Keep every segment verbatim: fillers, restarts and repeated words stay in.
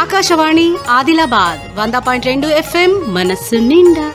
ఆకాశవాణి ఆదిలాబాద్ వంద పాయింట్ రెండు ఎఫ్ఎం మనస్సు నిండా.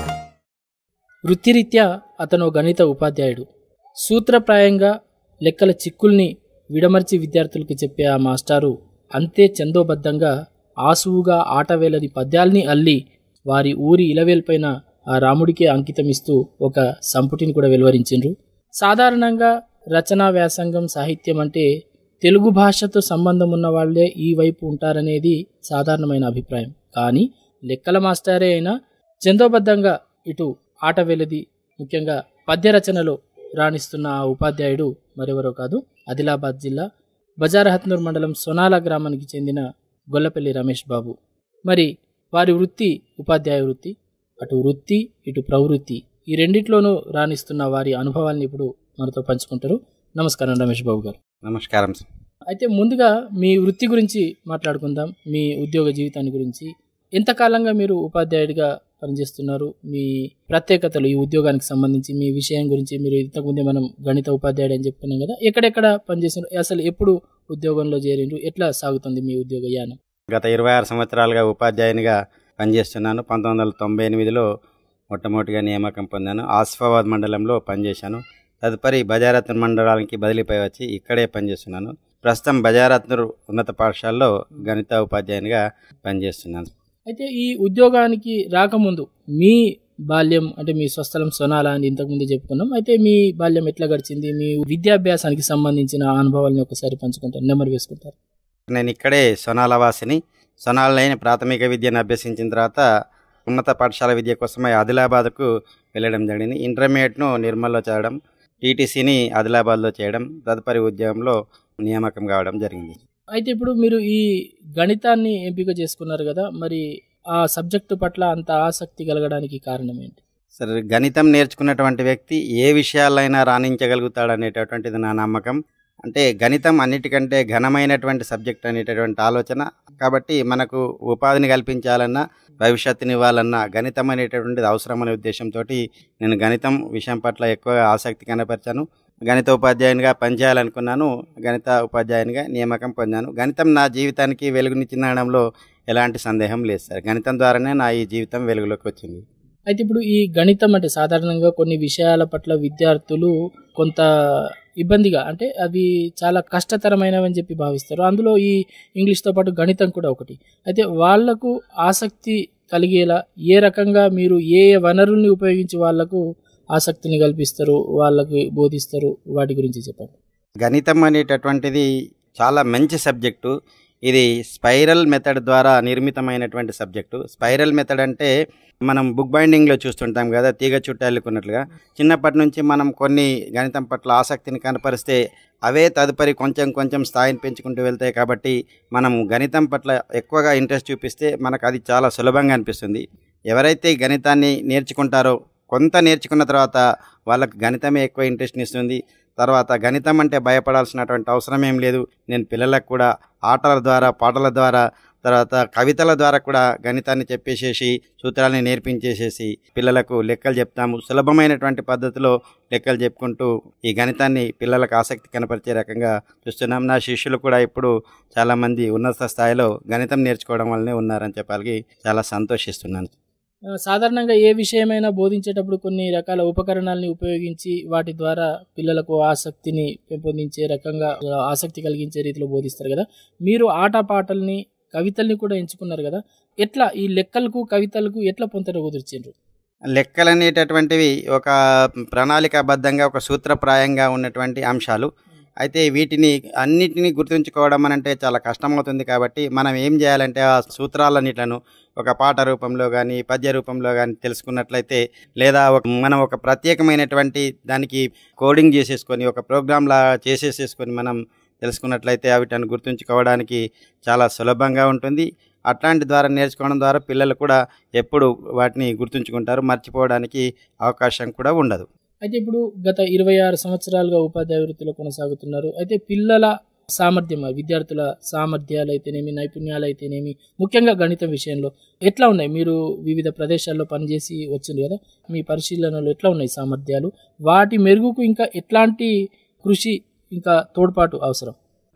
వృత్తిరీత్యా అతను గణిత ఉపాధ్యాయుడు. సూత్రప్రాయంగా లెక్కల చిక్కుల్ని విడమర్చి విద్యార్థులకు చెప్పే ఆ మాస్టారు అంతే చందోబద్ధంగా ఆసువుగా ఆటవేలని పద్యాల్ని అల్లి వారి ఊరి ఇలవేల్పైన ఆ రాముడికే అంకితమిస్తూ ఒక సంపుటిని కూడా వెలువరించిండ్రు. సాధారణంగా రచనా వ్యాసంగం సాహిత్యం అంటే తెలుగు భాషతో సంబంధం ఉన్న వాళ్లే ఈ వైపు ఉంటారనేది సాధారణమైన అభిప్రాయం. కానీ లెక్కల మాస్టారే అయినా చందోబద్ధంగా ఇటు ఆట వెలది ముఖ్యంగా పద్య రచనలో రాణిస్తున్న ఆ ఉపాధ్యాయుడు మరెవరో కాదు, ఆదిలాబాద్ జిల్లా బజారహత్నూర్ మండలం సొనాల గ్రామానికి చెందిన గొల్లపల్లి రమేష్ బాబు. మరి వారి వృత్తి ఉపాధ్యాయ వృత్తి. అటు వృత్తి ఇటు ప్రవృత్తి ఈ రెండిట్లోనూ రాణిస్తున్న వారి అనుభవాల్ని ఇప్పుడు మనతో పంచుకుంటారు. నమస్కారం రమేష్ బాబు గారు. నమస్కారం. అయితే ముందుగా మీ వృత్తి గురించి మాట్లాడుకుందాం, మీ ఉద్యోగ జీవితాన్ని గురించి. ఎంతకాలంగా మీరు ఉపాధ్యాయుడిగా పనిచేస్తున్నారు? మీ ప్రత్యేకతలు, ఈ ఉద్యోగానికి సంబంధించి మీ విషయం గురించి. మీరు ఇంతకుముందే మనం గణిత ఉపాధ్యాయుడు అని చెప్పుకున్నాం కదా, ఎక్కడెక్కడ పనిచేస్తున్నారు, అసలు ఎప్పుడు ఉద్యోగంలో చేరిండ్రు, ఎట్లా సాగుతుంది మీ ఉద్యోగ యానం? గత ఇరవై ఆరు సంవత్సరాలుగా ఉపాధ్యాయునిగా పనిచేస్తున్నాను. పంతొమ్మిది వందల తొంభై ఎనిమిదిలో మొట్టమొదటిగా నియామకం పొందాను. ఆసిఫాబాద్ మండలంలో పనిచేశాను. తదుపరి బజారత్నూర్ మండలానికి బదిలీపై వచ్చి ఇక్కడే పనిచేస్తున్నాను. ప్రస్తుతం బజారత్నూర్ ఉన్నత పాఠశాలలో గణిత ఉపాధ్యాయునిగా పనిచేస్తున్నాను. అయితే ఈ ఉద్యోగానికి రాకముందు మీ బాల్యం అంటే మీ స్వస్థలం సొనాల అని ఇంతకుముందు చెప్పుకున్నాం. అయితే మీ బాల్యం ఎట్లా గడిచింది? మీ విద్యాభ్యాసానికి సంబంధించిన అనుభవాలని ఒకసారి పంచుకుంటారు, నెంబర్ వేసుకుంటారు. నేను ఇక్కడే సొనాల వాసిని. సొనాలైన ప్రాథమిక విద్యను అభ్యసించిన తర్వాత ఉన్నత పాఠశాల విద్య కోసమై ఆదిలాబాద్కు వెళ్ళడం జరిగింది. ఇంటర్మీడియట్ను నిర్మల్లో చదవడం, టీటీసీని ఆదిలాబాద్లో చేయడం, తదుపరి ఉద్యోగంలో నియామకం కావడం జరిగింది. అయితే ఇప్పుడు మీరు ఈ గణితాన్ని ఎంపిక చేసుకున్నారు కదా, మరి ఆ సబ్జెక్టు పట్ల అంత ఆసక్తి కలగడానికి కారణం ఏంటి? సరే, గణితం నేర్చుకున్నటువంటి వ్యక్తి ఏ విషయాలైనా రాణించగలుగుతాడు అనేటటువంటిది నా నమ్మకం. అంటే గణితం అన్నిటికంటే ఘనమైనటువంటి సబ్జెక్ట్ అనేటటువంటి ఆలోచన. కాబట్టి మనకు ఉపాధిని కల్పించాలన్నా, భవిష్యత్తుని ఇవ్వాలన్నా గణితం అనేటటువంటిది అవసరం అనే ఉద్దేశంతో నేను గణితం విషయం పట్ల ఎక్కువగా ఆసక్తి కనపరిచాను. గణిత ఉపాధ్యాయునిగా పనిచేయాలనుకున్నాను. గణిత ఉపాధ్యాయునిగా నియామకం పొందాను. గణితం నా జీవితానికి వెలుగునిచ్చినడంలో ఎలాంటి సందేహం లేదు సార్. గణితం ద్వారానే నా ఈ జీవితం వెలుగులోకి వచ్చింది. అయితే ఇప్పుడు ఈ గణితం అంటే సాధారణంగా కొన్ని విషయాల పట్ల విద్యార్థులు కొంత ఇబ్బందిగా, అంటే అవి చాలా కష్టతరమైనవని చెప్పి భావిస్తారు. అందులో ఈ ఇంగ్లీష్తో పాటు గణితం కూడా ఒకటి. అయితే వాళ్లకు ఆసక్తి కలిగేలా ఏ రకంగా మీరు ఏ ఏ వనరుల్ని ఉపయోగించి వాళ్లకు ఆసక్తిని కల్పిస్తారు, వాళ్ళకి బోధిస్తారు, వాటి గురించి చెప్పండి. గణితం అనేటటువంటిది చాలా మంచి సబ్జెక్టు. ఇది స్పైరల్ మెథడ్ ద్వారా నిర్మితమైనటువంటి సబ్జెక్టు. స్పైరల్ మెథడ్ అంటే మనం బుక్ బైండింగ్లో చూస్తుంటాం కదా, తీగ చుట్టాలనుకున్నట్లుగా. చిన్నప్పటి నుంచి మనం కొన్ని గణితం పట్ల ఆసక్తిని కనపరిస్తే అవే తదుపరి కొంచెం కొంచెం స్థాయిని పెంచుకుంటూ వెళ్తాయి. కాబట్టి మనం గణితం పట్ల ఎక్కువగా ఇంట్రెస్ట్ చూపిస్తే మనకు అది చాలా సులభంగా అనిపిస్తుంది. ఎవరైతే గణితాన్ని నేర్చుకుంటారో కొంత నేర్చుకున్న తర్వాత వాళ్ళకి గణితమే ఎక్కువ ఇంట్రెస్ట్ని ఇస్తుంది. తర్వాత గణితం అంటే భయపడాల్సినటువంటి అవసరం ఏం లేదు. నేను పిల్లలకు కూడా ఆటల ద్వారా, పాటల ద్వారా, తర్వాత కవితల ద్వారా కూడా గణితాన్ని చెప్పేసేసి సూత్రాలని నేర్పించేసేసి పిల్లలకు లెక్కలు చెప్తాము. సులభమైనటువంటి పద్ధతిలో లెక్కలు చెప్పుకుంటూ ఈ గణితాన్ని పిల్లలకు ఆసక్తి కనపరిచే రకంగా చూస్తున్నాం. నా శిష్యులు కూడా ఇప్పుడు చాలామంది ఉన్నత స్థాయిలో గణితం నేర్చుకోవడం వల్లనే ఉన్నారని చెప్పాలి. చాలా సంతోషిస్తున్నాను. సాధారణంగా ఏ విషయమైనా బోధించేటప్పుడు కొన్ని రకాల ఉపకరణాలని ఉపయోగించి వాటి ద్వారా పిల్లలకు ఆసక్తిని పెంపొందించే రకంగా, ఆసక్తి కలిగించే రీతిలో బోధిస్తారు కదా. మీరు ఆటపాటల్ని, కవితల్ని కూడా ఎంచుకున్నారు కదా. ఎట్లా ఈ లెక్కలకు, కవితలకు ఎట్లా పొంతన కుదిర్చిండ్రు? లెక్కలు అనేటటువంటివి ఒక ప్రణాళికాబద్ధంగా, ఒక సూత్రప్రాయంగా ఉన్నటువంటి అంశాలు. అయితే వీటిని అన్నిటినీ గుర్తుంచుకోవడం అనంటే చాలా కష్టమవుతుంది. కాబట్టి మనం ఏం చేయాలంటే ఆ సూత్రాలన్నిట్లను ఒక పాట రూపంలో కానీ, పద్య రూపంలో కానీ తెలుసుకున్నట్లయితే, లేదా ఒక మనం ఒక ప్రత్యేకమైనటువంటి దానికి కోడింగ్ చేసేసుకొని ఒక ప్రోగ్రామ్లా చేసేసేసుకొని మనం తెలుసుకున్నట్లయితే వీటిని గుర్తుంచుకోవడానికి చాలా సులభంగా ఉంటుంది. అట్లాంటి ద్వారా నేర్చుకోవడం ద్వారా పిల్లలు కూడా ఎప్పుడు వాటిని గుర్తుంచుకుంటారు, మర్చిపోవడానికి అవకాశం కూడా ఉండదు. అయితే ఇప్పుడు గత ఇరవై ఆరు సంవత్సరాలుగా ఉపాధ్యాయ వృత్తిలో కొనసాగుతున్నారు. అయితే పిల్లల సామర్థ్యం, విద్యార్థుల సామర్థ్యాలు అయితేనేమి, నైపుణ్యాలు అయితేనేమి, ముఖ్యంగా గణితం విషయంలో ఎట్లా ఉన్నాయి? మీరు వివిధ ప్రదేశాల్లో పనిచేసి వచ్చింది కదా, మీ పరిశీలనలో ఎట్లా ఉన్నాయి సామర్థ్యాలు? వాటి మెరుగుకు ఇంకా ఎట్లాంటి కృషి, ఇంకా తోడ్పాటు అవసరం?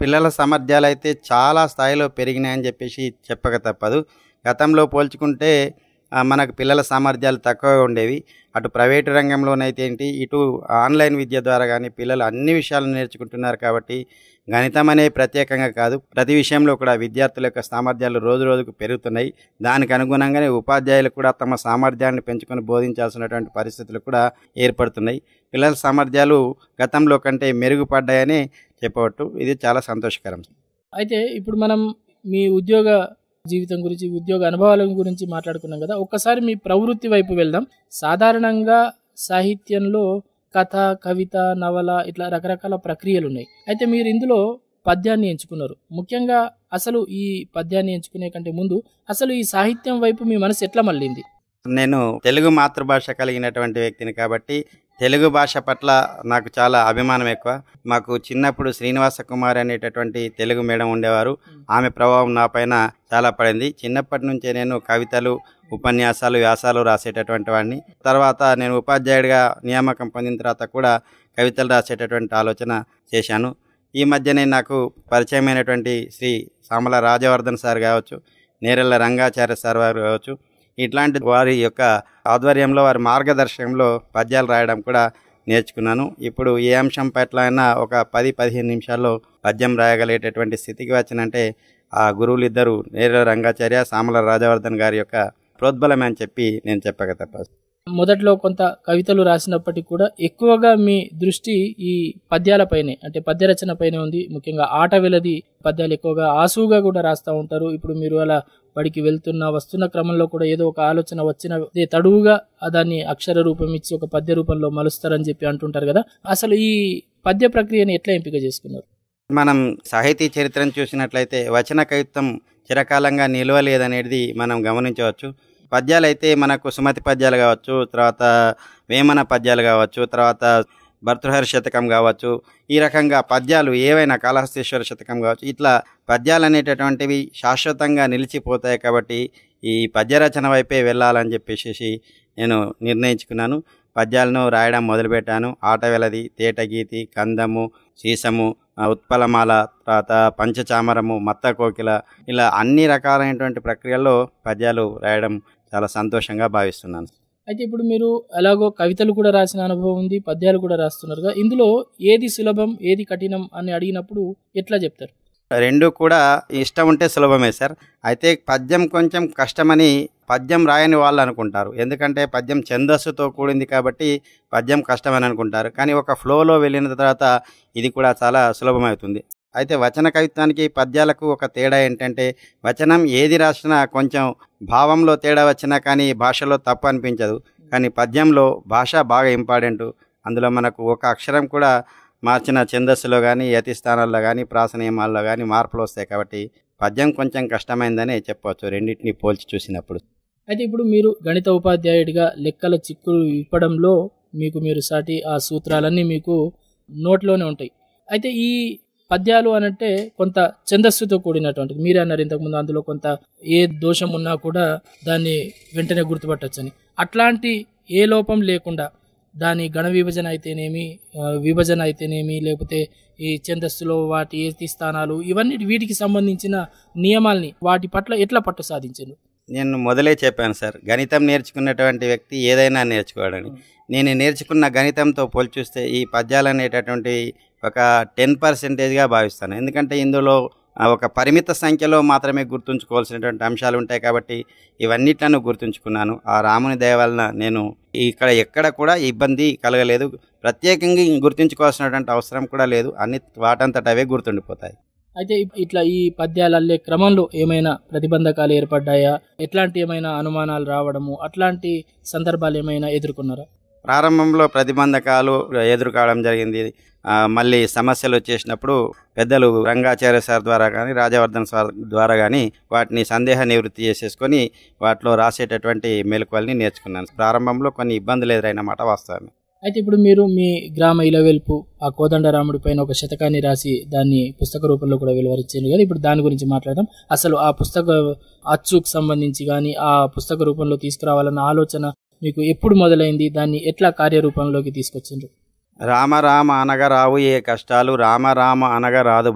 పిల్లల సామర్థ్యాలు అయితే చాలా స్థాయిలో పెరిగినాయని చెప్పేసి చెప్పక తప్పదు. గతంలో పోల్చుకుంటే ఆ, మనకు పిల్లల సామర్థ్యాలు తక్కువగా ఉండేవి. అటు ప్రైవేటు రంగంలోనైతే ఏంటి, ఇటు ఆన్లైన్ విద్య ద్వారా కానీ పిల్లలు అన్ని విషయాలు నేర్చుకుంటున్నారు. కాబట్టి గణితం అనే ప్రత్యేకంగా కాదు, ప్రతి విషయంలో కూడా విద్యార్థుల యొక్క సామర్థ్యాలు రోజు రోజుకు పెరుగుతున్నాయి. దానికి అనుగుణంగానే ఉపాధ్యాయులు కూడా తమ సామర్థ్యాన్ని పెంచుకొని బోధించాల్సినటువంటి పరిస్థితులు కూడా ఏర్పడుతున్నాయి. పిల్లల సామర్థ్యాలు గతంలో కంటే మెరుగుపడ్డాయని చెప్పవచ్చు. ఇది చాలా సంతోషకరం. అయితే ఇప్పుడు మనం మీ ఉద్యోగ జీవితం గురించి, ఉద్యోగ అనుభవాల గురించి మాట్లాడుకున్నాం కదా. ఒక్కసారి మీ ప్రవృత్తి వైపు వెళ్దాం. సాధారణంగా సాహిత్యంలో కథ, కవిత, నవల ఇట్లా రకరకాల ప్రక్రియలు ఉన్నాయి. అయితే మీరు ఇందులో పద్యాన్ని ఎంచుకున్నారు. ముఖ్యంగా అసలు ఈ పద్యాన్ని ఎంచుకునే కంటే ముందు అసలు ఈ సాహిత్యం వైపు మీ మనసు ఎట్లా మళ్ళింది? నేను తెలుగు మాతృభాష కలిగినటువంటి వ్యక్తిని కాబట్టి తెలుగు భాష పట్ల నాకు చాలా అభిమానం ఎక్కువ. మాకు చిన్నప్పుడు శ్రీనివాస కుమార్ అనేటటువంటి తెలుగు మేడం ఉండేవారు. ఆమె ప్రభావం నా పైన చాలా పడింది. చిన్నప్పటి నుంచే నేను కవితలు, ఉపన్యాసాలు, వ్యాసాలు రాసేటటువంటి వాడిని. తర్వాత నేను ఉపాధ్యాయుడిగా నియామకం పొందిన తర్వాత కూడా కవితలు రాసేటటువంటి ఆలోచన చేశాను. ఈ మధ్యనే నాకు పరిచయమైనటువంటి శ్రీ సామల రాజవర్ధన్ సార్ కావచ్చు, నేరెళ్ళ రంగాచార్య సార్ వారు కావచ్చు, ఇట్లాంటి వారి యొక్క ఆధ్వర్యంలో, వారి మార్గదర్శకంలో పద్యాలు రాయడం కూడా నేర్చుకున్నాను. ఇప్పుడు ఏ అంశం పట్ల అయినా ఒక పది పదిహేను నిమిషాల్లో పద్యం రాయగలిగేటటువంటి స్థితికి వచ్చినంటే ఆ గురువులు ఇద్దరు నేరెళ్ళ రంగాచార్య, సామల రాజవర్ధన్ గారి యొక్క ప్రోద్బలమే అని చెప్పి నేను చెప్పక తప్పదు. మొదట్లో కొంత కవితలు రాసినప్పటికీ కూడా ఎక్కువగా మీ దృష్టి ఈ పద్యాలపైనే, అంటే పద్య రచన పైనే ఉంది. ముఖ్యంగా ఆట వెలది పద్యాలు ఎక్కువగా ఆసువుగా కూడా రాస్తూ ఉంటారు. ఇప్పుడు మీరు అలా బడికి వెళ్తున్న వస్తున్న క్రమంలో కూడా ఏదో ఒక ఆలోచన వచ్చిన తడువుగా దాన్ని అక్షర రూపం ఇచ్చి ఒక పద్య రూపంలో మలుస్తారని చెప్పి అంటుంటారు కదా. అసలు ఈ పద్య ప్రక్రియని ఎట్లా ఎంపిక చేసుకున్నారు? మనం సాహితీ చరిత్రను చూసినట్లయితే వచన కవిత్వం చిరకాలంగా నిలవలేదనేది మనం గమనించవచ్చు. పద్యాలు అయితే మనకు సుమతి పద్యాలు కావచ్చు, తర్వాత వేమన పద్యాలు కావచ్చు, తర్వాత భర్తృహరి శతకం కావచ్చు, ఈ రకంగా పద్యాలు ఏవైనా కాళహస్తీశ్వర శతకం కావచ్చు, ఇట్లా పద్యాలు అనేటటువంటివి శాశ్వతంగా నిలిచిపోతాయి. కాబట్టి ఈ పద్య రచన వైపే వెళ్ళాలని చెప్పేసి నేను నిర్ణయించుకున్నాను. పద్యాలను రాయడం మొదలుపెట్టాను. ఆటవెలది, తేటగీతి, కందము, సీసము, ఉత్పలమాల, తర్వాత పంచచామరము, మత్త కోకిల, ఇలా అన్ని రకాలైనటువంటి ప్రక్రియల్లో పద్యాలు రాయడం చాలా సంతోషంగా భావిస్తున్నాను. అయితే ఇప్పుడు మీరు ఎలాగో కవితలు కూడా రాసిన అనుభవం ఉంది, పద్యాలు కూడా రాస్తున్నారుగా. ఇందులో ఏది సులభం, ఏది కఠినం అని అడిగినప్పుడు ఎట్లా చెప్తారు? రెండు కూడా ఇష్టం ఉంటే సులభమే సార్. అయితే పద్యం కొంచెం కష్టమని పద్యం రాయని వాళ్ళు అనుకుంటారు. ఎందుకంటే పద్యం ఛందస్సుతో కూడింది కాబట్టి పద్యం కష్టమని అనుకుంటారు. కానీ ఒక ఫ్లోలో వెళ్ళిన తర్వాత ఇది కూడా చాలా సులభమవుతుంది. అయితే వచన కవిత్వానికి పద్యాలకు ఒక తేడా ఏంటంటే, వచనం ఏది రాసినా కొంచెం భావంలో తేడా వచ్చినా కానీ భాషలో తప్పు అనిపించదు. కానీ పద్యంలో భాష బాగా ఇంపార్టెంట్. అందులో మనకు ఒక అక్షరం కూడా మార్చిన ఛందస్సులో కానీ, యతి స్థానాల్లో కానీ, ప్రాస నియమాల్లో కానీ మార్పులు వస్తాయి. కాబట్టి పద్యం కొంచెం కష్టమైందని చెప్పవచ్చు రెండింటిని పోల్చి చూసినప్పుడు. అయితే ఇప్పుడు మీరు గణిత ఉపాధ్యాయుడిగా లెక్కల చిక్కులు ఇవ్వడంలో మీకు మీరు సాటి ఆ సూత్రాలన్నీ మీకు నోట్లోనే ఉంటాయి. అయితే ఈ పద్యాలు అనంటే కొంత ఛందస్సుతో కూడినటువంటిది. మీరే అన్నారు ఇంతకుముందు అందులో కొంత ఏ దోషం ఉన్నా కూడా దాన్ని వెంటనే గుర్తుపట్టచ్చని. అట్లాంటి ఏ లోపం లేకుండా దాని గణ విభజన అయితేనేమి, విభజన అయితేనేమి, లేకపోతే ఈ ఛందస్సులో వాటి ఏతి స్థానాలు, ఇవన్నీ వీటికి సంబంధించిన నియమాల్ని వాటి పట్ల ఎట్లా పట్టు సాధించారు? నేను మొదలే చెప్పాను సార్, గణితం నేర్చుకున్నటువంటి వ్యక్తి ఏదైనా నేర్చుకోవాలని. నేను నేర్చుకున్న గణితంతో పోల్చూస్తే ఈ పద్యాలు అనేటటువంటి ఒక టెన్ పర్సెంటేజ్గా భావిస్తాను. ఎందుకంటే ఇందులో ఒక పరిమిత సంఖ్యలో మాత్రమే గుర్తుంచుకోవాల్సినటువంటి అంశాలు ఉంటాయి. కాబట్టి ఇవన్నిట్లను గుర్తుంచుకున్నాను. ఆ రాముని దయ వలన నేను ఇక్కడ ఎక్కడ కూడా ఇబ్బంది కలగలేదు. ప్రత్యేకంగా గుర్తుంచుకోవాల్సినటువంటి అవసరం కూడా లేదు. అన్ని వాటంతటవే గుర్తుండిపోతాయి. అయితే ఇట్లా ఈ పద్యాలు అల్లే క్రమంలో ఏమైనా ప్రతిబంధకాలు ఏర్పడ్డాయా? ఎట్లాంటి ఏమైనా అనుమానాలు రావడము, అట్లాంటి సందర్భాలు ఏమైనా ఎదుర్కొన్నారా? ప్రారంభంలో ప్రతిబంధకాలు ఎదుర్కోవడం జరిగింది. మళ్ళీ సమస్యలు వచ్చేసినప్పుడు పెద్దలు రంగాచార్య సార్ ద్వారా కానీ, రాజవర్ధన్ సార్ ద్వారా కానీ వాటిని సందేహ నివృత్తి చేసేసుకొని వాటిలో రాసేటటువంటి మెలకువల్ని నేర్చుకున్నాను. ప్రారంభంలో కొన్ని ఇబ్బందులు ఎదురైనమాట వాస్తవమే. అయితే ఇప్పుడు మీరు మీ గ్రామ ఇలవెల్పు ఆ కోదండరాముడి పైన ఒక శతకాన్ని రాసి దాన్ని పుస్తక రూపంలో కూడా వెలువరించారు కదా. ఇప్పుడు దాని గురించి మాట్లాడదాం. అసలు ఆ పుస్తక అచ్చుకు సంబంధించి కానీ ఆ పుస్తక రూపంలో తీసుకురావాలన్న ఆలోచన మీకు ఎప్పుడు మొదలైంది? దాన్ని ఎట్లా కార్యరూపంలోకి తీసుకొచ్చిండ్రు? రామ రామ అనగా రావు ఏ కష్టాలు, రామ రామ అనగా రాదు భయము,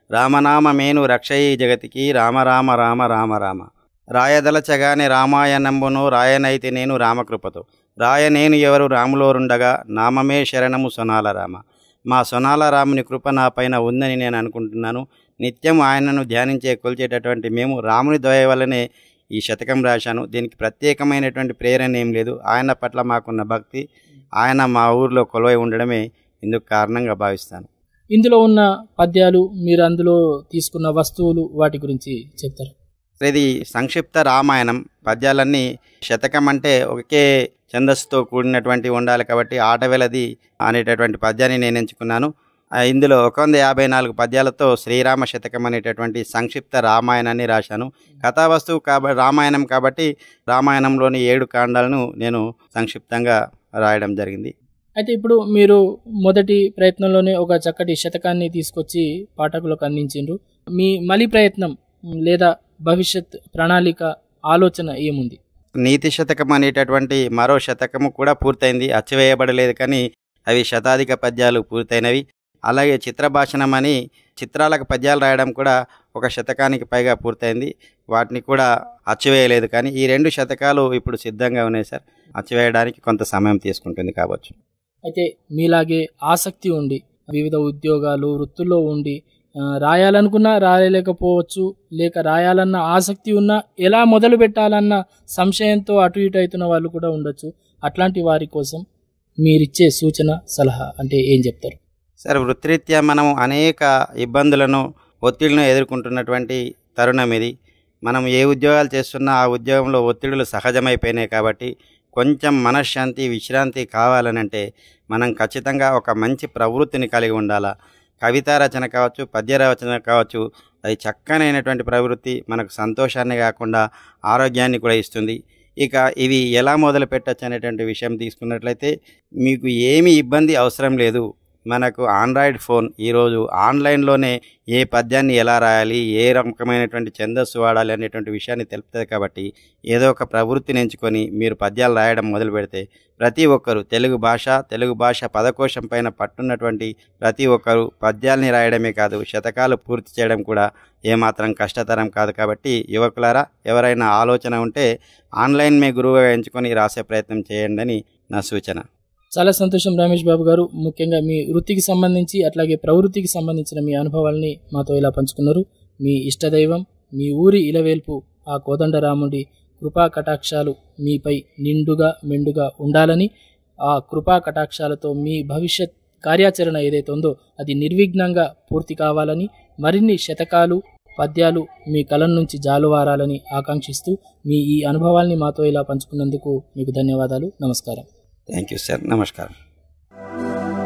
రామనామమేను రక్షయి జగతికి రామ రామ రామ రామ రామ. రాయదలచగానే రామాయణంబును రాయనైతి నేను రామకృపతో, రాయ నేను ఎవరు రాములోరుండగా నామమే శరణము సొనాల రామ. మా సొనాల రాముని కృప నా పైన ఉందని నేను అనుకుంటున్నాను. నిత్యం ఆయనను ధ్యానించే కొలిచేటటువంటి మేము రాముని దయ వల్లనే ఈ శతకం రాశాను. దీనికి ప్రత్యేకమైనటువంటి ప్రేరణ ఏం లేదు. ఆయన పట్ల మాకున్న భక్తి, ఆయన మా ఊరిలో కొలువై ఉండడమే ఇందుకు కారణంగా భావిస్తాను. ఇందులో ఉన్న పద్యాలు, మీరు అందులో తీసుకున్న వస్తువులు, వాటి గురించి చెప్తారు? ఇది సంక్షిప్త రామాయణం. పద్యాలన్నీ శతకం అంటే ఒకే ఛందస్సుతో కూడినటువంటి ఉండాలి కాబట్టి ఆటవేలది అనేటటువంటి పద్యాన్ని నేను ఎంచుకున్నాను. ఇందులో ఒక వంద యాభై నాలుగు పద్యాలతో శ్రీరామ శతకం అనేటటువంటి సంక్షిప్త రామాయణాన్ని రాశాను. కథావస్తువు కాబట్టి రామాయణం కాబట్టి రామాయణంలోని ఏడు కాండాలను నేను సంక్షిప్తంగా రాయడం జరిగింది. అయితే ఇప్పుడు మీరు మొదటి ప్రయత్నంలోనే ఒక చక్కటి శతకాన్ని తీసుకొచ్చి పాఠకులకు అందించిండ్రు. మీ మలి ప్రయత్నం లేదా భవిష్యత్ ప్రణాళిక, ఆలోచన ఏముంది? నీతి శతకం అనేటటువంటి మరో శతకము కూడా పూర్తయింది, అచ్చివేయబడలేదు, కానీ అవి శతాధిక పద్యాలు పూర్తయినవి. అలాగే చిత్రభాషణం అని చిత్రాలకు పద్యాలు రాయడం కూడా ఒక శతకానికి పైగా పూర్తయింది, వాటిని కూడా అచ్చివేయలేదు. కానీ ఈ రెండు శతకాలు ఇప్పుడు సిద్ధంగా ఉన్నాయి సార్. అచ్చివేయడానికి కొంత సమయం తీసుకుంటుంది కావచ్చు. అయితే మీలాగే ఆసక్తి ఉండి వివిధ ఉద్యోగాలు, వృత్తుల్లో ఉండి రాయాలనుకున్నా రాయలేకపోవచ్చు, లేక రాయాలన్న ఆసక్తి ఉన్నా ఎలా మొదలు పెట్టాలన్న సంశయంతో అటు ఇటు అవుతున్న వాళ్ళు కూడా ఉండొచ్చు. అట్లాంటి వారి కోసం మీరిచ్చే సూచన, సలహా అంటే ఏం చెప్తారు? సార్, వృత్తిరీత్యా మనం అనేక ఇబ్బందులను, ఒత్తిళ్లను ఎదుర్కొంటున్నటువంటి తరుణం ఇది. మనం ఏ ఉద్యోగాలు చేస్తున్నా ఆ ఉద్యోగంలో ఒత్తిడులు సహజమైపోయినాయి కాబట్టి కొంచెం మనశ్శాంతి, విశ్రాంతి కావాలనంటే మనం ఖచ్చితంగా ఒక మంచి ప్రవృత్తిని కలిగి ఉండాలా. కవితా రచన కావచ్చు, పద్య రచన కావచ్చు, అది చక్కనైనటువంటి ప్రవృత్తి మనకు సంతోషాన్ని కాకుండా ఆరోగ్యాన్ని కూడా ఇస్తుంది. ఇక ఇవి ఎలా మొదలు పెట్టచ్చు అనేటువంటి విషయం తీసుకున్నట్లయితే మీకు ఏమీ ఇబ్బంది అవసరం లేదు. మనకు ఆండ్రాయిడ్ ఫోన్ ఈరోజు ఆన్లైన్లోనే ఏ పద్యాన్ని ఎలా రాయాలి, ఏ రకమైనటువంటి ఛందస్సు వాడాలి అనేటువంటి విషయాన్ని తెలుపుతుంది. కాబట్టి ఏదో ఒక ప్రవృత్తిని ఎంచుకొని మీరు పద్యాలు రాయడం మొదలు పెడితే ప్రతి ఒక్కరు తెలుగు భాష తెలుగు భాష పదకోశం పైన పట్టున్నటువంటి ప్రతి ఒక్కరు పద్యాల్ని రాయడమే కాదు, శతకాలు పూర్తి చేయడం కూడా ఏమాత్రం కష్టతరం కాదు. కాబట్టి యువకులారా, ఎవరైనా ఆలోచన ఉంటే ఆన్లైన్ మే గురువుగా ఎంచుకొని రాసే ప్రయత్నం చేయండి అని నా సూచన. చాలా సంతోషం రమేష్ బాబు గారు. ముఖ్యంగా మీ వృత్తికి సంబంధించి అట్లాగే ప్రవృత్తికి సంబంధించిన మీ అనుభవాల్ని మాతో ఇలా పంచుకున్నారు. మీ ఇష్టదైవం, మీ ఊరి ఇలవేల్పు ఆ కోదండరాముడి కృపా కటాక్షాలు మీపై నిండుగా మెండుగా ఉండాలని, ఆ కృపా కటాక్షాలతో మీ భవిష్యత్ కార్యాచరణ ఏదైతే ఉందో అది నిర్విఘ్నంగా పూర్తి కావాలని, మరిన్ని శతకాలు, పద్యాలు మీ కలం నుంచి జాలువారాలని ఆకాంక్షిస్తూ మీ ఈ అనుభవాల్ని మాతో ఇలా పంచుకున్నందుకు మీకు ధన్యవాదాలు. నమస్కారం. Thank you sir. నమస్కారం.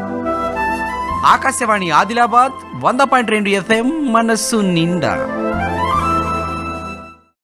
ఆకాశవాణి ఆదిలాబాద్ వంద పాయింట్ రెండు ఎఫ్ఎం మనస్సు నిండా.